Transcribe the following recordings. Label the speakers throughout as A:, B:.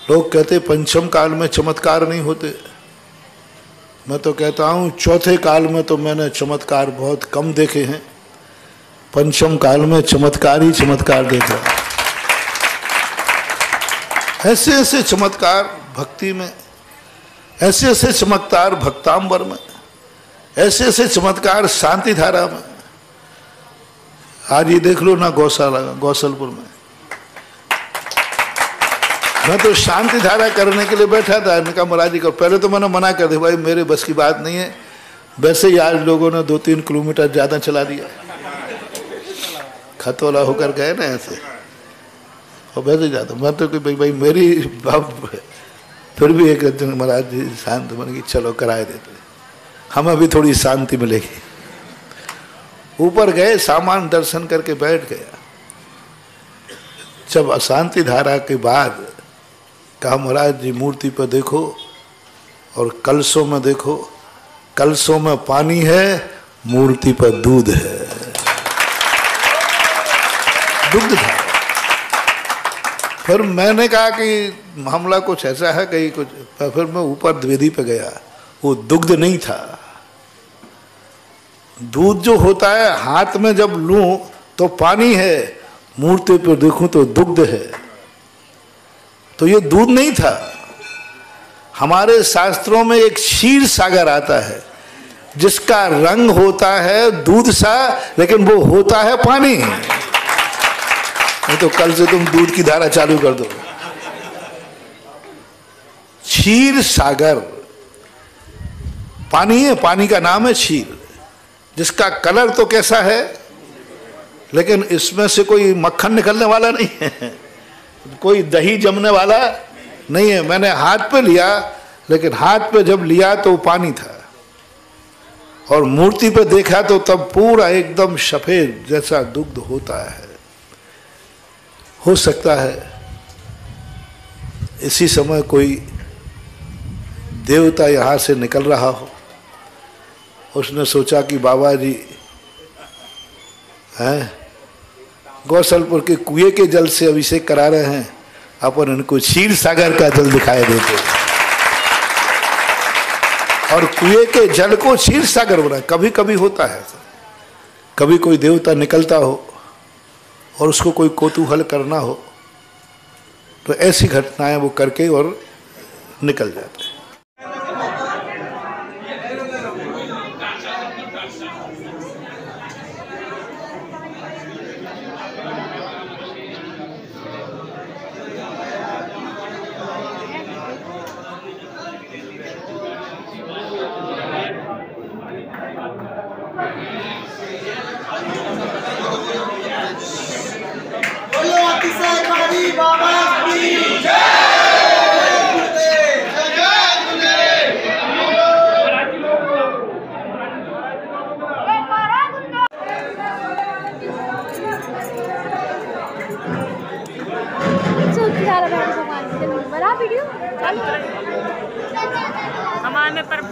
A: लोग कहते पंचम काल में चमत्कार नहीं होते। मैं तो कहता हूँ चौथे काल में तो मैंने चमत्कार बहुत कम देखे हैं, पंचम काल में चमत्कार ही चमत्कार देखा। ऐसे ऐसे चमत्कार भक्ति में, ऐसे ऐसे चमत्कार भक्तांबर में, ऐसे ऐसे चमत्कार शांति धारा में। आज ये देख लो ना गौशाला गौसलपुर में, मैं तो शांति धारा करने के लिए बैठा था। इनका कहा महाराज जी को, पहले तो मैंने मना कर दिया, भाई मेरे बस की बात नहीं है। वैसे ही आज लोगों ने 2-3 किलोमीटर ज़्यादा चला दिया, खतौला होकर गए ना ऐसे, और वैसे जाता मैं तो कि भाई मेरी बाप। फिर भी एक दिन महाराज जी शांत बन गई, चलो कराए देते, हमें भी थोड़ी शांति मिलेगी। ऊपर गए, सामान दर्शन करके बैठ गया। जब अशांति धारा के बाद कहा महाराज जी मूर्ति पर देखो और कलशों में देखो, कलशों में पानी है, मूर्ति पर दूध है, दुग्ध था। फिर मैंने कहा कि मामला कुछ ऐसा है कहीं कुछ, फिर मैं ऊपर द्विवेदी पे गया, वो दुग्ध नहीं था। दूध जो होता है हाथ में जब लूं तो पानी है, मूर्ति पर देखूं तो दुग्ध है। तो ये दूध नहीं था। हमारे शास्त्रों में एक क्षीर सागर आता है जिसका रंग होता है दूध सा, लेकिन वो होता है पानी। नहीं तो कल से तुम दूध की धारा चालू कर दो। क्षीर सागर पानी है, पानी का नाम है क्षीर, जिसका कलर तो कैसा है, लेकिन इसमें से कोई मक्खन निकलने वाला नहीं है, कोई दही जमने वाला नहीं है। मैंने हाथ पे लिया, लेकिन हाथ पे जब लिया तो पानी था, और मूर्ति पे देखा तो तब पूरा एकदम सफेद जैसा दुग्ध होता है। हो सकता है इसी समय कोई देवता यहाँ से निकल रहा हो, उसने सोचा कि बाबा जी हैं गौसलपुर के कुएं के जल से अभिषेक करा रहे हैं, अपन इनको क्षीर सागर का जल दिखाई देते और कुएं के जल को क्षीर सागर बना। कभी कभी होता है, कभी कोई देवता निकलता हो और उसको कोई कौतूहल करना हो, तो ऐसी घटनाएं वो करके और निकल जाते हैं।
B: हमारे पर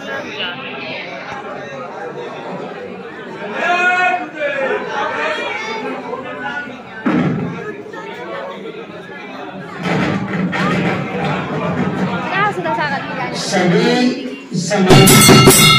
C: सभी